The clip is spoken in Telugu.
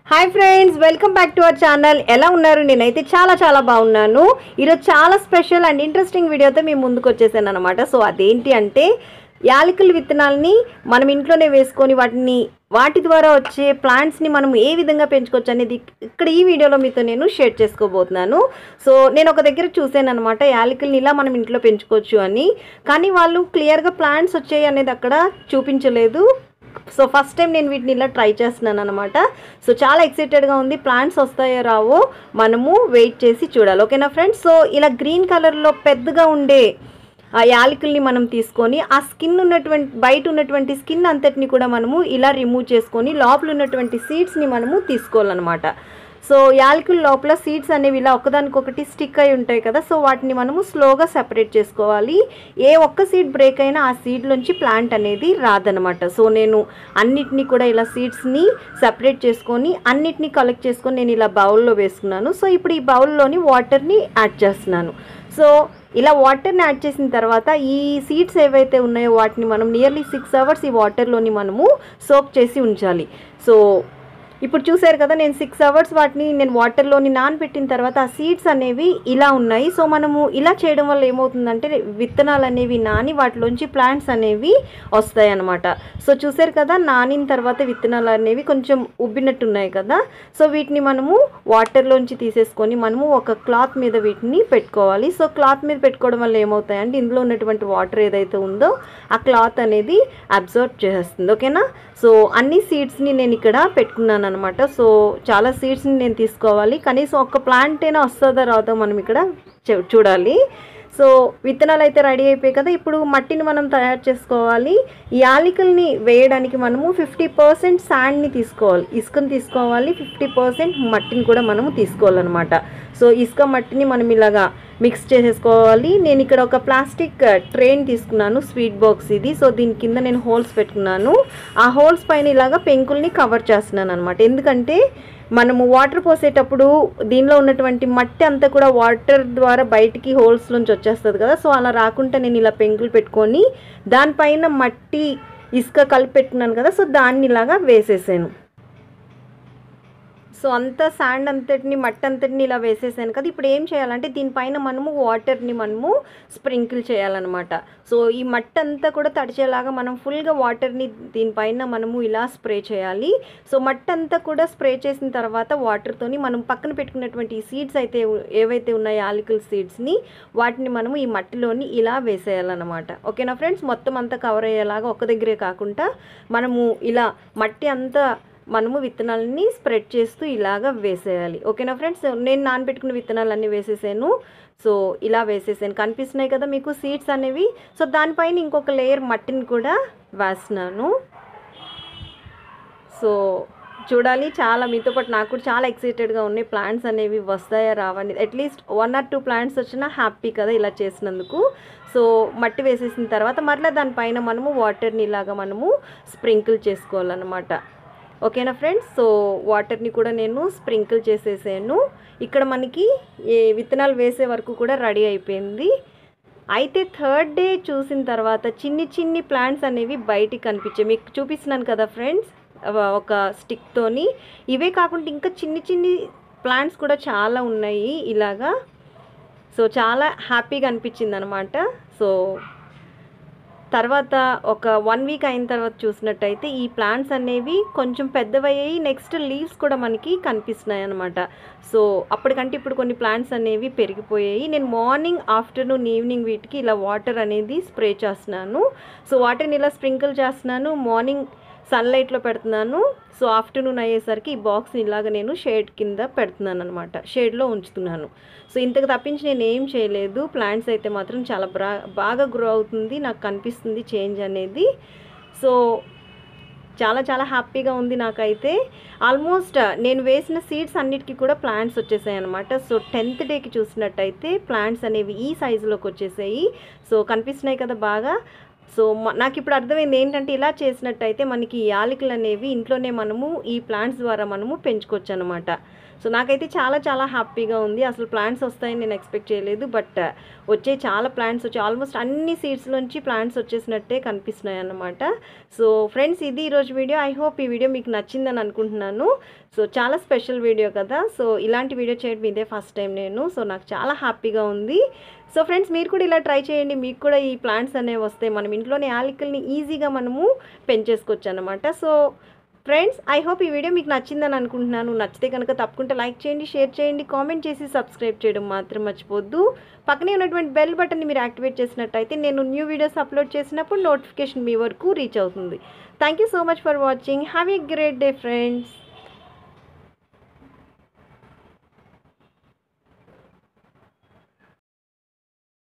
Hi friends, welcome back to our channel. ఎలా ఉన్నారు? నేనైతే చాలా బాగున్నాను. ఈరోజు చాలా స్పెషల్ అండ్ ఇంట్రెస్టింగ్ వీడియోతో మేము ముందుకు వచ్చేసాను అనమాట. సో అదేంటి అంటే యాలకుల విత్తనాలని మనం ఇంట్లోనే వేసుకొని వాటి ద్వారా వచ్చే ప్లాంట్స్ని మనం ఏ విధంగా పెంచుకోవచ్చు అనేది ఇక్కడ ఈ వీడియోలో మీతో నేను షేర్ చేసుకోబోతున్నాను. సో నేను ఒక దగ్గర చూసాను అనమాట, యాలకుల్ని ఇలా మనం ఇంట్లో పెంచుకోవచ్చు అని. కానీ వాళ్ళు క్లియర్గా ప్లాంట్స్ వచ్చాయి అనేది అక్కడ చూపించలేదు. సో ఫస్ట్ టైం నేను వీటిని ఇలా ట్రై చేస్తున్నాను అనమాట. సో చాలా ఎక్సైటెడ్గా ఉంది. ప్లాంట్స్ వస్తాయో రావో మనము వెయిట్ చేసి చూడాలి. ఓకేనా ఫ్రెండ్స్? సో ఇలా గ్రీన్ కలర్లో పెద్దగా ఉండే ఆ యాలకుల్ని మనం తీసుకొని ఆ స్కిన్ ఉన్నటువంటి బయట ఉన్నటువంటి స్కిన్ అంతటిని కూడా మనము ఇలా రిమూవ్ చేసుకొని లోపల ఉన్నటువంటి సీడ్స్ని మనము తీసుకోవాలన్నమాట. సో యాలకుల లోపల సీడ్స్ అనేవి ఇలా ఒకదానికొకటి స్టిక్ అయి ఉంటాయి కదా. సో వాటిని మనము స్లోగా సెపరేట్ చేసుకోవాలి. ఏ ఒక్క సీడ్ బ్రేక్ అయినా ఆ సీడ్లోంచి ప్లాంట్ అనేది రాదనమాట. సో నేను అన్నిటినీ కూడా ఇలా సీడ్స్ని సెపరేట్ చేసుకొని అన్నిటినీ కలెక్ట్ చేసుకొని నేను ఇలా బౌల్లో వేసుకున్నాను. సో ఇప్పుడు ఈ బౌల్లోని వాటర్ని యాడ్ చేస్తున్నాను. సో ఇలా వాటర్ని యాడ్ చేసిన తర్వాత ఈ సీడ్స్ ఏవైతే ఉన్నాయో వాటిని మనం నియర్లీ 6 hours ఈ వాటర్లోని మనము సోక్ చేసి ఉంచాలి. సో ఇప్పుడు చూసారు కదా, నేను 6 hours వాటిని నేను వాటర్లోని నానబెట్టిన తర్వాత ఆ సీడ్స్ అనేవి ఇలా ఉన్నాయి. సో మనము ఇలా చేయడం వల్ల ఏమవుతుందంటే విత్తనాలు అనేవి నాని వాటిలోంచి ప్లాంట్స్ అనేవి వస్తాయి అన్నమాట. సో చూసారు కదా, నానిన తర్వాత విత్తనాలు అనేవి కొంచెం ఉబ్బినట్టున్నాయి కదా. సో వీటిని మనము వాటర్లోంచి తీసేసుకొని మనము ఒక క్లాత్ మీద వీటిని పెట్టుకోవాలి. సో క్లాత్ మీద పెట్టుకోవడం వల్ల ఏమవుతాయంటే ఇందులో ఉన్నటువంటి వాటర్ ఏదైతే ఉందో ఆ క్లాత్ అనేది అబ్జర్వ్ చేసేస్తుంది. ఓకేనా? సో అన్ని సీడ్స్ని నేను ఇక్కడ పెట్టుకున్నాను అనమాట. సో చాలా సీడ్స్ని నేను తీసుకోవాలి. కనీసం ఒక ప్లాంట్ అయినా వస్తుందో రాదో మనం ఇక్కడ చూడాలి. సో విత్తనాలు అయితే రెడీ అయిపోయాయి కదా. ఇప్పుడు మట్టిని మనం తయారు చేసుకోవాలి. ఈ యాలకుల్ని వేయడానికి మనము 50% శాండ్ని తీసుకోవాలి, ఇసుకని తీసుకోవాలి. 50% మట్టిని కూడా మనము తీసుకోవాలన్నమాట. సో ఇసుక మట్టిని మనం ఇలాగా మిక్స్ చేసేసుకోవాలి. నేను ఇక్కడ ఒక ప్లాస్టిక్ ట్రైన్ తీసుకున్నాను, స్వీట్ బాక్స్ ఇది. సో దీని కింద నేను హోల్స్ పెట్టుకున్నాను. ఆ హోల్స్ పైన ఇలాగా పెంకుల్ని కవర్ చేస్తున్నాను అనమాట. ఎందుకంటే మనము వాటర్ పోసేటప్పుడు దీనిలో ఉన్నటువంటి మట్టి అంతా కూడా వాటర్ ద్వారా బయటికి హోల్స్ నుంచి వచ్చేస్తుంది కదా. సో అలా రాకుండా నేను ఇలా పెంకులు పెట్టుకొని దానిపైన మట్టి ఇసుక కలిపి పెట్టుకున్నాను కదా. సో దాన్ని ఇలాగా వేసేసాను. సో అంతా శాండ్ అంతటిని మట్టి అంతటిని ఇలా వేసేసాను కదా. ఇప్పుడు ఏం చేయాలంటే దీనిపైన మనము వాటర్ని మనము స్ప్రింకిల్ చేయాలన్నమాట. సో ఈ మట్టి అంతా కూడా తడిచేలాగా మనం ఫుల్గా వాటర్ని దీనిపైన మనము ఇలా స్ప్రే చేయాలి. సో మట్టి అంతా కూడా స్ప్రే చేసిన తర్వాత వాటర్తోని మనం పక్కన పెట్టుకున్నటువంటి ఈ సీడ్స్ అయితే ఏవైతే ఉన్నాయో యాలకుల సీడ్స్ని వాటిని మనము ఈ మట్టిలోని ఇలా వేసేయాలన్నమాట. ఓకేనా ఫ్రెండ్స్? మొత్తం అంతా కవర్ అయ్యేలాగా ఒక దగ్గరే కాకుండా మనము ఇలా మట్టి అంతా మనము విత్తనాలని స్ప్రెడ్ చేస్తూ ఇలాగ వేసేయాలి. ఓకేనా ఫ్రెండ్స్? నేను నానబెట్టుకున్న విత్తనాలన్నీ వేసేసాను. సో ఇలా వేసేసాను, కనిపిస్తున్నాయి కదా మీకు సీడ్స్ అనేవి. సో దానిపైన ఇంకొక లేయర్ మట్టిని కూడా వేస్తున్నాను. సో చూడాలి, చాలా మీతో పాటు నాకు కూడా చాలా ఎక్సైటెడ్గా ఉన్నాయి. ప్లాంట్స్ అనేవి వస్తాయా రావని, అట్లీస్ట్ 1 or 2 ప్లాంట్స్ వచ్చినా హ్యాపీ కదా ఇలా చేసినందుకు. సో మట్టి వేసేసిన తర్వాత మరలా దానిపైన మనము వాటర్ని ఇలాగా మనము స్ప్రింకిల్ చేసుకోవాలన్నమాట. ఓకేనా ఫ్రెండ్స్? సో వాటర్ని కూడా నేను స్ప్రింకిల్ చేసేసాను. ఇక్కడ మనకి ఏ విత్తనాలు వేసే వరకు కూడా రెడీ అయిపోయింది. అయితే 3rd డే చూసిన తర్వాత చిన్ని ప్లాంట్స్ అనేవి బయటికి కనిపించాయి. మీకు చూపిస్తున్నాను కదా ఫ్రెండ్స్, ఒక స్టిక్తోని. ఇవే కాకుండా ఇంకా చిన్ని ప్లాంట్స్ కూడా చాలా ఉన్నాయి ఇలాగా. సో చాలా హ్యాపీగా అనిపించింది అనమాట. సో తర్వాత ఒక 1 week అయిన తర్వాత చూసినట్టయితే ఈ ప్లాంట్స్ అనేవి కొంచెం పెద్దవయ్యాయి. నెక్స్ట్ లీవ్స్ కూడా మనకి కనిపిస్తున్నాయి అనమాట. సో అప్పటికంటే ఇప్పుడు కొన్ని ప్లాంట్స్ అనేవి పెరిగిపోయాయి. నేను మార్నింగ్, ఆఫ్టర్నూన్, ఈవినింగ్ వీటికి ఇలా వాటర్ అనేది స్ప్రే చేస్తున్నాను. సో వాటర్ని ఇలా స్ప్రింకిల్ చేస్తున్నాను. మార్నింగ్ సన్లైట్లో పెడుతున్నాను. సో ఆఫ్టర్నూన్ అయ్యేసరికి ఈ బాక్స్ని ఇలాగ నేను షేడ్ కింద పెడుతున్నాను అనమాట, షేడ్లో ఉంచుతున్నాను. సో ఇంతకు తప్పించి నేను ఏం చేయలేదు. ప్లాంట్స్ అయితే మాత్రం చాలా బాగా గ్రో అవుతుంది, నాకు కనిపిస్తుంది చేంజ్ అనేది. సో చాలా హ్యాపీగా ఉంది నాకైతే. ఆల్మోస్ట్ నేను వేసిన సీడ్స్ అన్నిటికీ కూడా ప్లాంట్స్ వచ్చేసాయి అనమాట. సో 10th డేకి చూసినట్టయితే ప్లాంట్స్ అనేవి ఈ సైజులోకి వచ్చేసాయి. సో కనిపిస్తున్నాయి కదా బాగా. సో నాకు ఇప్పుడు అర్థమైంది ఏంటంటే ఇలా చేసినట్టయితే మనకి ఈ యాలకులు అనేవి ఇంట్లోనే మనము ఈ ప్లాంట్స్ ద్వారా మనము పెంచుకోవచ్చు అనమాట. సో నాకైతే చాలా చాలా హ్యాపీగా ఉంది. అసలు ప్లాంట్స్ వస్తాయని నేను ఎక్స్పెక్ట్ చేయలేదు. బట్ వచ్చే చాలా ప్లాంట్స్ వచ్చి ఆల్మోస్ట్ అన్ని సీడ్స్లోంచి ప్లాంట్స్ వచ్చేసినట్టే కనిపిస్తున్నాయి అన్నమాట. సో ఫ్రెండ్స్, ఇది ఈరోజు వీడియో. ఐ హోప్ ఈ వీడియో మీకు నచ్చిందని అనుకుంటున్నాను. సో చాలా స్పెషల్ వీడియో కదా. సో ఇలాంటి వీడియో చేయడం ఇదే ఫస్ట్ టైం నేను. సో నాకు చాలా హ్యాపీగా ఉంది. సో ఫ్రెండ్స్, మీరు కూడా ఇలా ట్రై చేయండి. మీకు కూడా ఈ ప్లాంట్స్ అనేవి వస్తాయి. మనం ఇంట్లోనే యాలకుల్ని ఈజీగా మనము పెంచేసుకోవచ్చు అనమాట. సో ఫ్రెండ్స్, ఐ హోప్ ఈ వీడియో మీకు నచ్చిందని అనుకుంటున్నాను. నచ్చితే కనుక తప్పకుండా లైక్ చేయండి, షేర్ చేయండి, కామెంట్ చేసి సబ్స్క్రైబ్ చేయడం మాత్రం మర్చిపోద్దు. పక్కనే ఉన్నటువంటి బెల్ బటన్ని మీరు యాక్టివేట్ చేసినట్టయితే నేను న్యూ వీడియోస్ అప్లోడ్ చేసినప్పుడు నోటిఫికేషన్ మీ వరకు రీచ్ అవుతుంది. Thank you so much for watching. Have a great day friends.